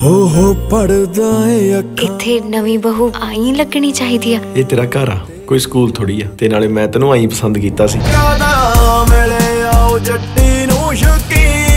हो पढ़दा है अक्खां। इत्थे नवी बहू आई लगनी चाहिदी आ। ये तेरा घर आ, कोई स्कूल थोड़ी आ। ते नाले मैं तैनूं आई पसंद कीता सी। मिले आओ जट्टी नूं शकीन